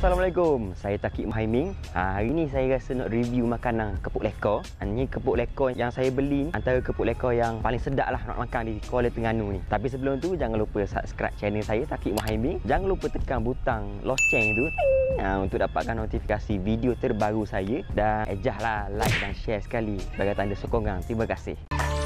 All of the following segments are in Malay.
Assalamualaikum, saya Takik Muhaiming. Hari ni saya rasa nak review makanan kepuk lekor. Ini kepuk lekor yang saya beli antara kepuk lekor yang paling sedap lah nak makan di Kuala Terengganu ni. Tapi sebelum tu jangan lupa subscribe channel saya Takik Muhaiming. Jangan lupa tekan butang loceng tu untuk dapatkan notifikasi video terbaru saya, dan ejahlah like dan share sekali sebagai tanda sokongan. Terima kasih.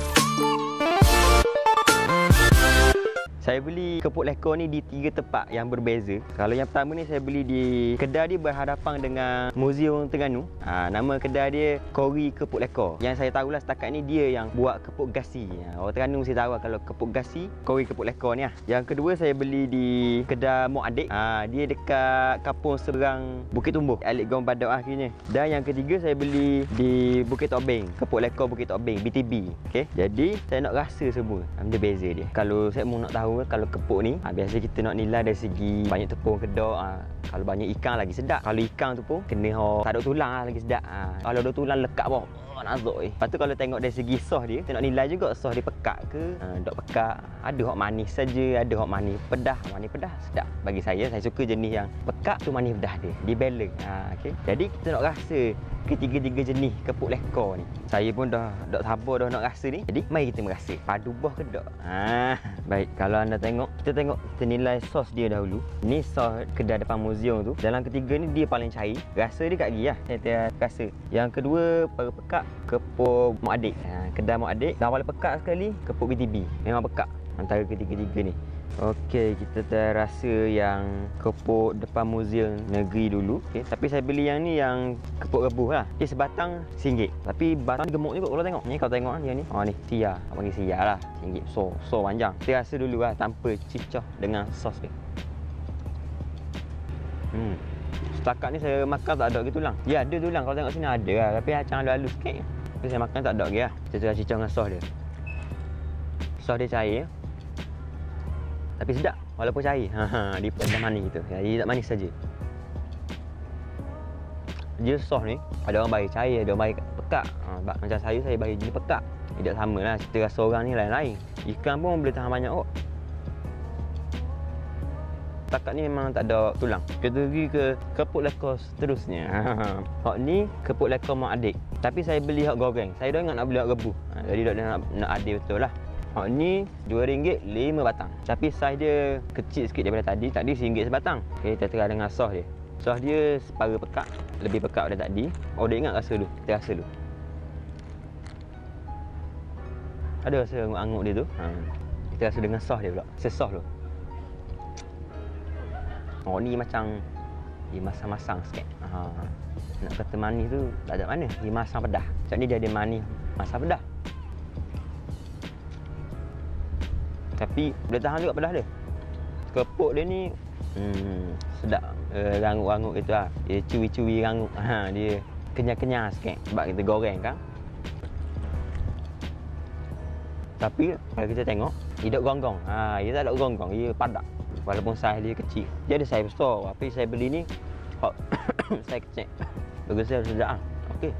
Saya beli kepuk lekor ni di 3 tempat yang berbeza. Kalau yang pertama ni saya beli di kedai dia berhadapan dengan Museum Terengganu. Nama kedai dia Kori Kepuk Lekor. Yang saya tahulah setakat ni dia yang buat kepuk gasi. Orang Terengganu mesti tahu kalau kepuk gasi, Kori Kepuk Lekor ni. Yang kedua saya beli di kedai Mok Adik. Dia dekat kampung seberang Bukit Tumbuh, Alik Gong Badak akhirnya. Dan yang ketiga saya beli di Bukit Tobeng, Kepuk Lekor Bukit Tobeng, BTB. Okey. Jadi saya nak rasa semua. Dia beza dia. Kalau saya mau nak tahu kalau kepuk ni, biasa kita nak nilai dari segi banyak tepung kedok. Kalau banyak ikan lagi sedap. Kalau ikan tu pun kena tak ada tulang lagi sedap. Kalau ada tulang lekat bawah, nazuk. Lepas tu kalau tengok dari segi sos dia, kita nak nilai juga sos dia pekat ke, dok pekat. Ada hok manis saja, ada hok manis pedas. Manis pedas sedap. Bagi saya suka jenis yang pekat tu, manis pedas dia. Di balance. Okey. Jadi kita nak rasa ketiga-tiga jenis kepuk lekor ni. Saya pun dah sabar dah nak rasa ni. Jadi mari kita merasa padu buah kedok. Baik, kalau anda tengok, kita nilai sos dia dahulu. Ni sos kedai depan museum tu. Dalam ketiga ni dia paling cair. Rasa dia kat gigi lah. Saya rasa. Yang kedua paling pekat kepuk Mok Adik. Kedai Mok Adik. Dan paling pekat sekali kepuk BTB. Memang pekat antara ketiga-tiga ni. Okey, kita terasa yang kepuk depan museum negeri dulu. Okey, tapi saya beli yang ni yang kepuk rebus lah. Dia sebatang RM1. Tapi batang gemuk ni kalau tengok. Ni kalau tengok dia ni. Ni sia. Apa panggil sia lah. RM1. So panjang. Kita rasa dulu lah tanpa cicah dengan sos dia. Setakat ni saya makan tak ada lagi tulang. Ya, ada tulang. Kalau tengok sini ada lah. Tapi macam halus-halus sikit. Tapi saya makan tak ada lagi lah. Kita tengok cicah dengan sos dia. Sos dia cair. Tapi sedap walaupun cair. Dia dah manis gitu. Jadi tak manis saja. Dia sos ni ada orang bagi cair, ada orang bagi pekat. Macam saya bagi jenis pekat. Tidak samalah, kita rasa orang ni lain-lain. Ikan pun boleh tahan banyak Takat ni memang tak ada tulang. Kita pergi ke kepuk lekor seterusnya. Hak ni kepuk lekor Mok Adik. Tapi saya beli hak goreng. Saya dah ingat nak beli hak rebus. Jadi nak adil betul lah. Ni RM2 5 batang. Tapi saiz dia kecil sikit daripada tadi. Tadi RM1 sebatang. Okey, kita try dengan sos dia. Sos dia separa pekat, lebih pekat daripada tadi. Dia ingat rasa dulu. Kita rasa dulu. Ada rasa angut-angut dia tu. Kita rasa dengan sos dia pula. Sesos tu. Ni macam dia masam-masam sikit. Nak kata manis tu tak ada mana. Dia masam pedas. Macam ni dia ada manis, masam pedas. Tapi boleh tahan juga pedas dia. Kepuk dia ni sedap. Rangut-rangut gitu lah. Dia cuwi-cuwi rangut. Dia kenyal-kenyal sikit sebab kita goreng kan. Tapi kalau kita tengok, dia tak gonggong. Dia tak ada gonggong. Dia padat. Walaupun saiz dia kecil. Dia ada saiz besar. Tapi saya beli ni saiz kecil. Bagi saya sedap. Okey.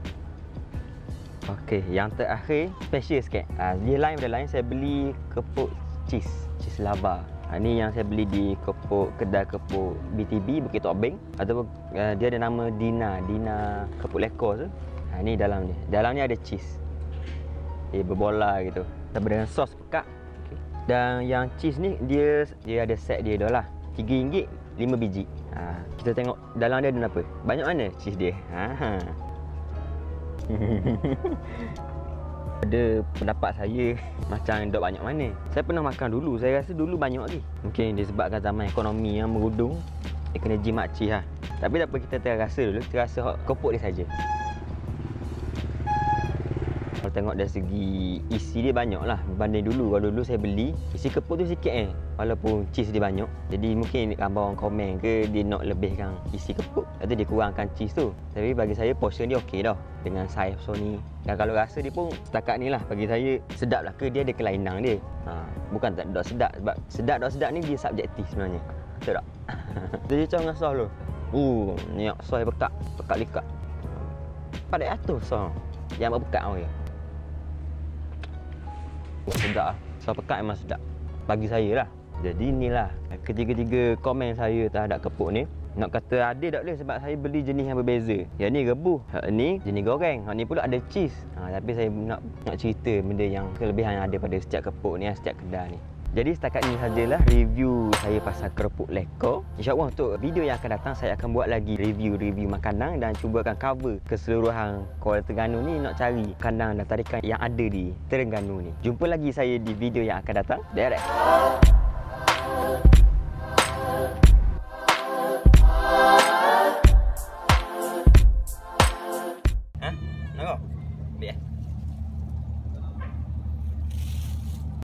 Okey, yang terakhir special sikit. Dia lain daripada lain. Saya beli kepuk cheese lava. Ni yang saya beli di kedai kepuk BTB Bukit Tobeng, ataupun dia ada nama Dina Kepuk Lekor tu. Ni dalam ni. Dalam ni ada cheese. Dia berbola gitu. Tambah dengan sos pekat. Okay. Dan yang cheese ni dia ada set dia dah lah. RM3 5 biji. Kita tengok dalam dia ada apa? Banyak mana cheese dia? Ada pendapat saya macam dok banyak mana. Saya pernah makan dulu, saya rasa dulu banyak lagi. Mungkin disebabkan zaman ekonomi yang merudung, dia kena jimat cheese lah. Tapi tak apa, kita terasa dulu. Terasa kepuk dia saja. Kalau tengok dari segi isi dia banyak lah berbanding dulu. Kalau dulu saya beli, isi kepuk tu sikit walaupun cheese dia banyak. Jadi mungkin ramai orang komen ke dia nak lebihkan isi kepuk, atau dia kurangkan cheese tu. Tapi bagi saya portion dia okey dah dengan saiz ni. Dan kalau rasa dia pun setakat ni lah, bagi saya sedap lah ke dia ada kelainan dia. Bukan tak sedap, sebab sedap tak sedap ni dia subjektif sebenarnya. Betul tak? Dia cakap dengan sos tu. Ni sos pekat likat. Pada atas sos yang berpekat dia. Sedap lah. Sos pekat memang sedap bagi saya lah. Jadi inilah ketiga-tiga komen saya terhadap kepuk ni. Nak kata ada tak boleh sebab saya beli jenis yang berbeza. Yang ni rebus, ni jenis goreng, ni pula ada cheese. Tapi saya nak cerita benda yang kelebihan yang ada pada setiap kepuk ni, setiap kedai ni. Jadi setakat ni sajalah review saya pasal kerupuk lekor. InsyaAllah untuk video yang akan datang saya akan buat lagi review makanan dan cuba akan cover keseluruhan Kuala Terengganu ni, nak cari makanan dan tarikan yang ada di Terengganu ni. Jumpa lagi saya di video yang akan datang. Direct.